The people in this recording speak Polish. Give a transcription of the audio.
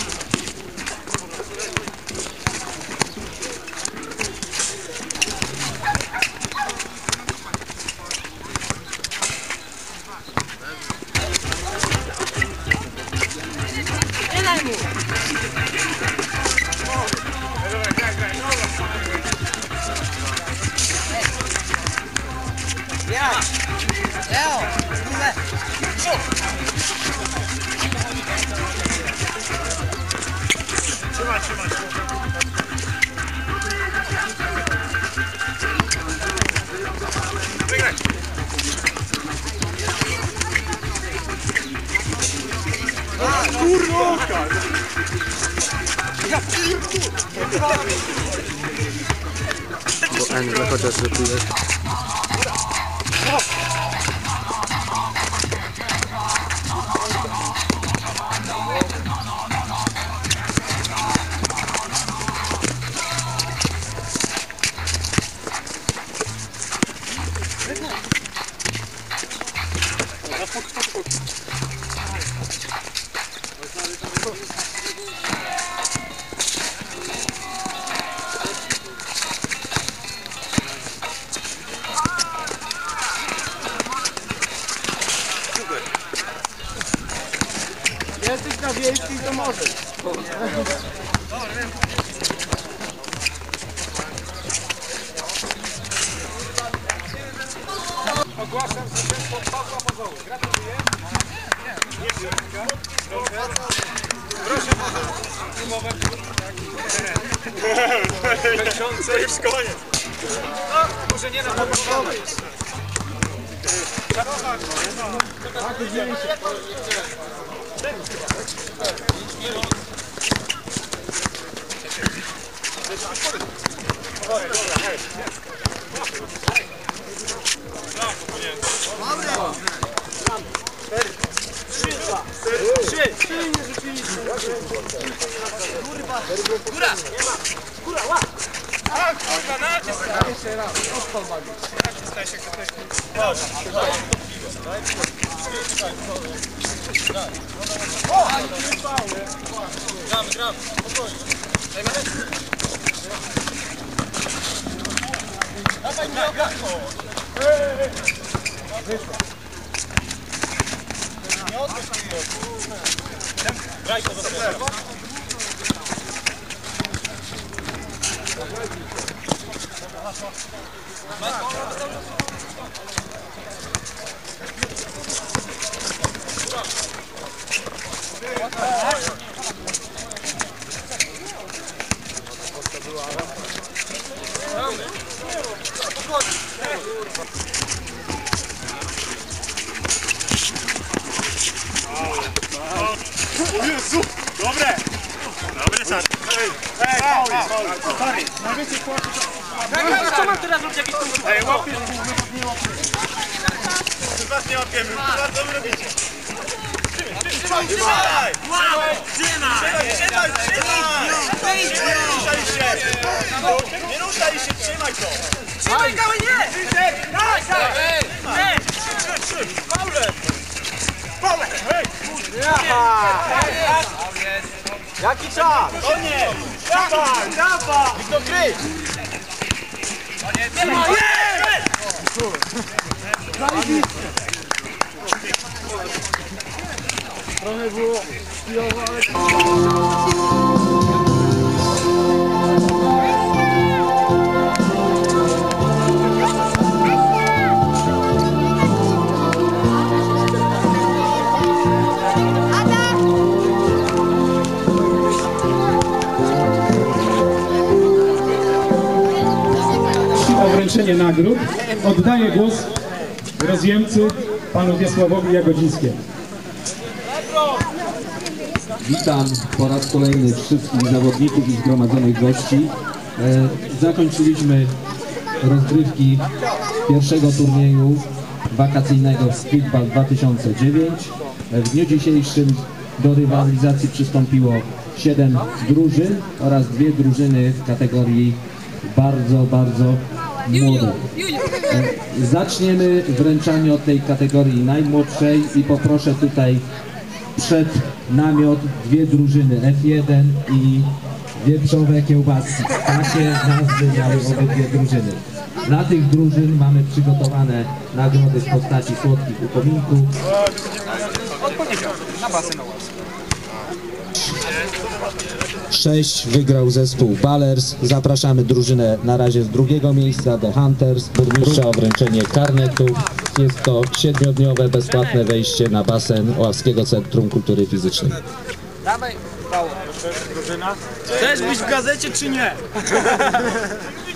Bo N chociaż wypije. Jesteś na wiejskiej, to możesz. Ogłaszam zwycięstwo Pawła Pozoły. Gratuluję. Proszę bardzo. Umowę. Kończące już koniec. No, może nie na pogodę. Tak, dzieje się. Góra, łap! A, kurwa, naciskaj! Jeszcze raz, naciskaj się, Gramy, spokojnie. Dawaj, wyszło. Nie odpuść mi. Graj to do tego. O Jezu! Dobre! Dobry czas! Sorry! Najwięcej płaci... Co mam teraz robić jakieś punkty? Ej, łapię! Was nie łapiemy, co wy robicie? Trzymaj! Nie ruszaj się, trzymaj to! Trzymaj go, nie! Paulek! Hej! Jaki czas? To nie! Dawaj! Wiktor, kryj! Trochę było chwilowo, ale... Wręczenie nagród. Oddaję głos rozjemcy panu Wiesławowi Jagodzińskiemu. Witam po raz kolejny wszystkich zawodników i zgromadzonych gości. Zakończyliśmy rozgrywki pierwszego turnieju wakacyjnego Streetball 2009. W dniu dzisiejszym do rywalizacji przystąpiło 7 drużyn oraz 2 drużyny w kategorii bardzo młode. Zaczniemy wręczanie od tej kategorii najmłodszej i poproszę tutaj przed namiot dwie drużyny F1 i wieprzowe kiełbaski. Takie nazwy miały obydwie drużyny. Dla tych drużyn mamy przygotowane nagrody w postaci słodkich upominków. Na basen. 6 wygrał zespół Ballers. Zapraszamy drużynę na razie z drugiego miejsca, The Hunters, burmistrza o wręczenie karnetów. Jest to 7-dniowe bezpłatne wejście na basen Oławskiego Centrum Kultury Fizycznej. Dawaj, Paweł. Chcesz być w gazecie czy nie?